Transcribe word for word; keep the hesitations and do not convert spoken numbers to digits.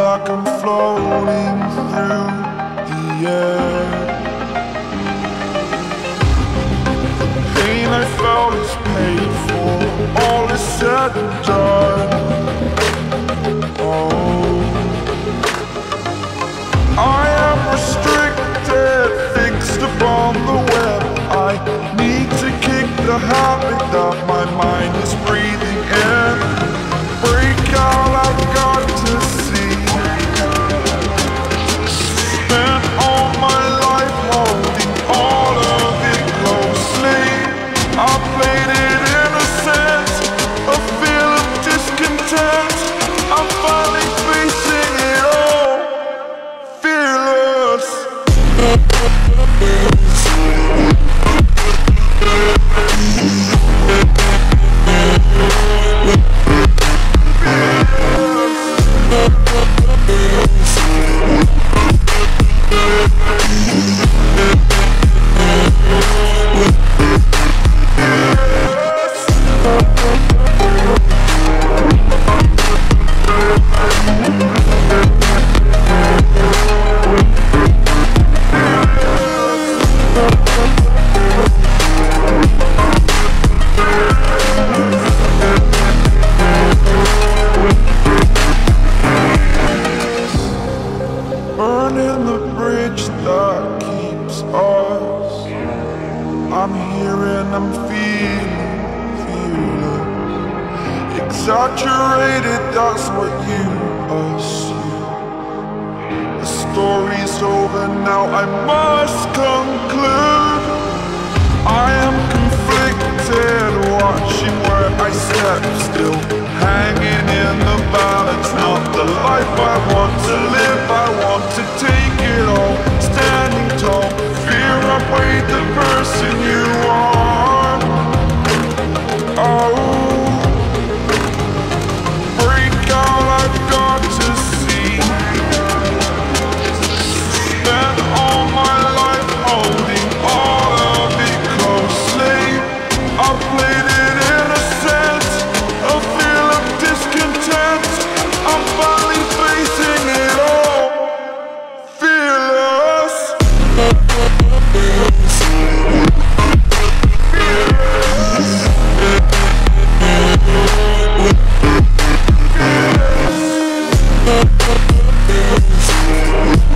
like I'm floating through the air. The pain I felt is paid for, all is said and done. Oh, I am restricted, fixed upon the web. I need to kick the habit that my mind is breathing in. Break out, I've got to see. Spent all my life holding all of it closely. I played it innocent, a feel of discontent. I'm finally facing it all, fearless. Burning the bridge that keeps us. I'm here and I'm feeling, feeling exaggerated, that's what you assume. The story's over now, I must conclude. I am conflicted, watching where I step, still hanging in the balance. Not the life I want to live, I want to take it all. Standing tall, fear outweighed the person you are. Oh, break out, I've got to see. Spent all my life holding all of it closely. I played it innocent, a feel of discontent. I'm finally facing it all, fearless. Fearless.